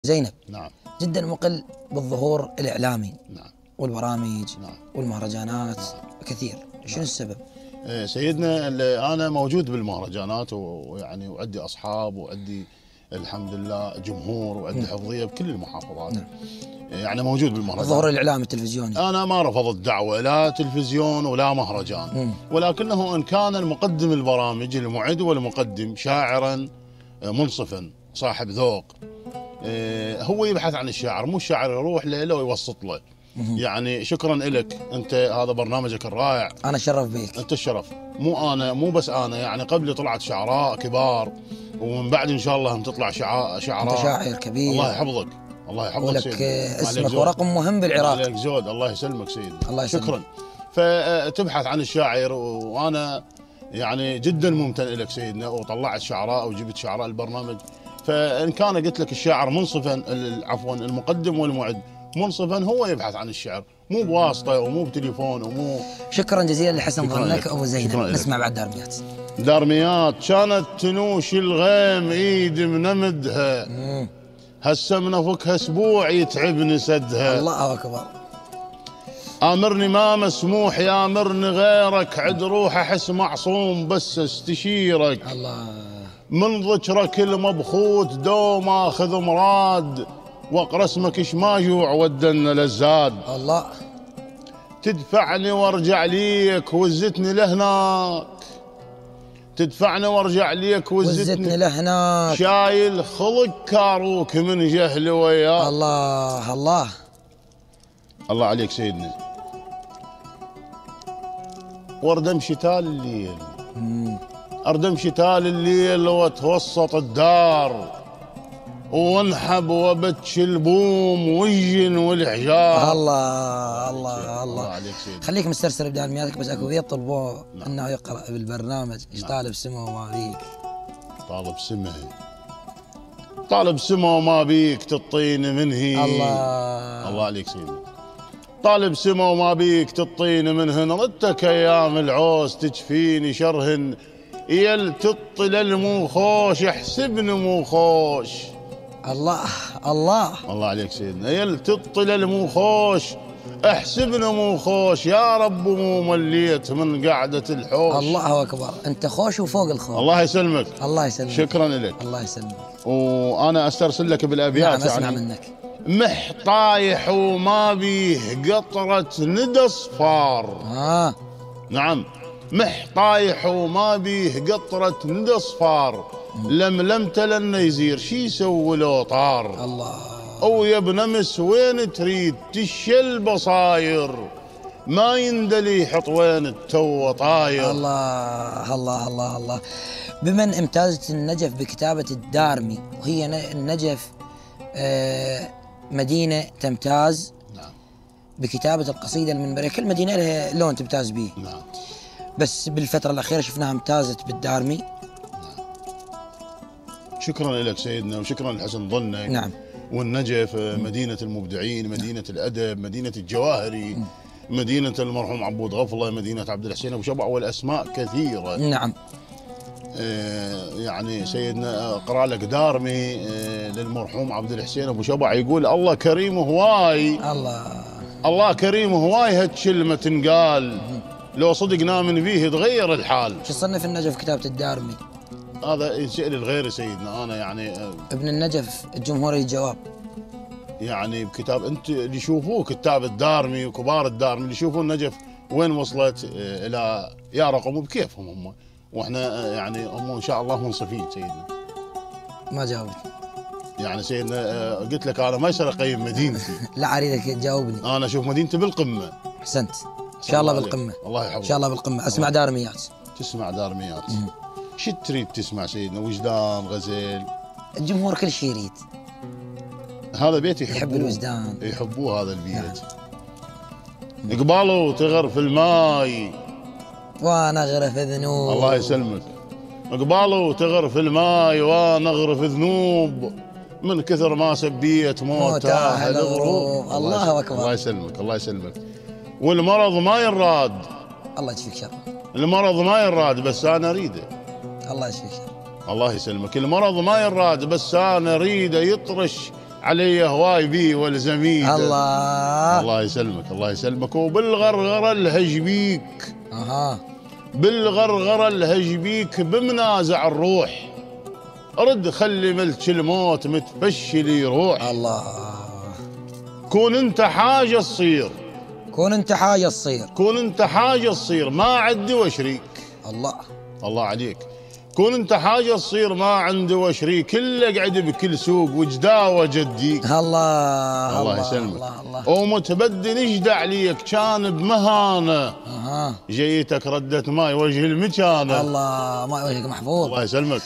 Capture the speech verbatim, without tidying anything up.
زينب. نعم. جدا مقل بالظهور الإعلامي. نعم. والبرامج. نعم. والمهرجانات. نعم. كثير. شنو نعم. السبب؟ سيدنا أنا موجود بالمهرجانات ويعني وعندي أصحاب وعندي الحمد لله جمهور وعندي حفظية بكل المحافظات. نعم. يعني موجود بالمهرجان. الظهور الإعلامي التلفزيوني. أنا ما رفضت دعوة لا تلفزيون ولا مهرجان. مم. ولكنه إن كان المقدم البرامج المعد والمقدم شاعرا منصفا صاحب ذوق، هو يبحث عن الشاعر، مو الشاعر يروح له ويوسط له. يعني شكرا لك انت، هذا برنامجك الرائع. انا شرف بيك. انت الشرف، مو انا مو بس انا، يعني قبلي طلعت شعراء كبار ومن بعد ان شاء الله هم تطلع شعراء. انت شاعر كبير. الله يحفظك، الله يحفظك ولك سيدي. اسمك ورقم مهم بالعراق. عليك زود، الله يسلمك سيدي. الله يسلمك. شكرا. فتبحث عن الشاعر وانا يعني جدا ممتن لك سيدنا، وطلعت شعراء وجبت شعراء البرنامج. فان كان قلت لك الشاعر منصفا، عفوا المقدم والمعد منصفا، هو يبحث عن الشعر، مو بواسطه ومو بتليفون ومو. شكرا جزيلا لحسن ظنك ابو زينب. نسمع بعد دارميات. دارميات. كانت تنوش الغيم ايد منمدها، هسه منفكها اسبوع يتعبني سدها. الله اكبر. امرني ما مسموح يامرني غيرك، عد روح احس معصوم بس استشيرك. الله. من ذكرك المبخوت دوم اخذ مراد، واقرا اسمك ايش ما جوع ودنا للزاد. الله. تدفعني وارجع ليك وزتني لهناك، تدفعني وارجع ليك وزتني, وزتني لهناك. شايل خلق كاروك من جهل وياك. الله الله الله عليك سيدنا. واردم شتال الليل، اردم شتال الليل وتوسط الدار، وانحب وبتش البوم والجن والحجار. الله الله الله عليك سيدي. خليك مسترسل بدارمياتك، بس اكو بيت طلبوه انه يقرا بالبرنامج. ايش؟ نعم. طالب سما وما بيك. طالب سما، طالب سما وما بيك تطين منهي. الله الله عليك سيدي. طالب سما وما بيك تطين منهن، ردتك ايام العوز تجفيني شرهن، يل تطل الموخوش احسبني موخوش. الله الله الله عليك سيدنا. يل تطل الموخوش احسبني موخوش، يا رب مو مليت من قعدة الحوش. الله اكبر. انت خوش وفوق الخوش. الله يسلمك. الله يسلمك. شكرا لك. الله يسلمك. وانا استرسل لك بالابيات. نعم. اسمع يعني منك. مح طايح وما بيه قطرة ندى صفار. اه نعم. مح طايح وما بيه قطرة ندى صفار، لملمت لنا يزير شي يسوي لو طار. الله. او يا ابن امس وين تريد تشي البصاير، ما يندلي يحط وين التو طاير. الله الله الله الله. بمن امتازت النجف بكتابة الدارمي، وهي النجف آه مدينة تمتاز. نعم. بكتابة القصيدة المنبرية، كل مدينة لها لون تمتاز به. نعم. بس بالفترة الأخيرة شفناها امتازت بالدارمي. نعم. شكرا لك سيدنا وشكرا لحسن ظنك. نعم. والنجف مدينة المبدعين، مدينة الأدب، مدينة الجواهري، مدينة المرحوم عبود غفلة، مدينة عبد الحسين أبو شبع، والأسماء كثيرة. نعم. آه يعني سيدنا أقرأ لك دارمي آه للمرحوم عبد الحسين أبو شبع، يقول الله كريم هواي. الله الله كريم هواي، هالكلمة تنقال لو صدقنا من فيه تغير الحال. شو صنف النجف كتابة الدارمي؟ هذا يسأل الغير سيدنا. أنا يعني آه ابن النجف الجمهوري الجواب. يعني بكتاب انت اللي يشوفوه كتاب الدارمي وكبار الدارمي اللي يشوفون النجف وين وصلت الى يا رقم بكيفهم هم، واحنا يعني هم ان شاء الله منصفين سيدنا. ما جاوبت. يعني سيدنا قلت لك انا ما يصير اقيم مدينتي. لا اريدك تجاوبني. انا اشوف مدينتي بالقمه. احسنت. ان شاء الله بالقمه. الله يحفظك. ان شاء الله بالقمه. اسمع دارميات. تسمع دارميات. شو تريد تسمع سيدنا؟ وجدان، غزل؟ الجمهور كل شيء يريد. هذا بيت يحبوه. يحب الوجدان. يحبوه هذا البيت. قباله تغرف الماي وانا اغرف ذنوب. الله يسلمك. قباله تغرف الماي وانا اغرف ذنوب، من كثر ما سبيت موت اهل الغروب. الله اكبر. الله يسلمك. الله يسلمك. والمرض ما ينراد. الله يشفيك شر. المرض ما ينراد بس انا اريده. الله يشفيك شر. الله يسلمك. المرض ما يراد بس انا اريده يطرش علي هواي بي والزميد. الله الله يسلمك الله يسلمك. وبالغرغره الهج بيك. اها بالغرغره الهج بيك بمنازع الروح. رد خلي ملك الموت متفشل يروح. الله. كون انت حاجه تصير. كون انت حاجه تصير. كون انت حاجه تصير ما عندي وشريك. الله الله عليك. كون انت حاجه تصير ما عنده وشريك. كله قاعد بكل سوق وجداوه جديك. الله الله يسلمك. الله الله. ومتبدل يجدع عليك كان بمهانه. اها جيتك ردت ماي وجه المكانه. الله ما وجهك محفوظ. الله يسلمك.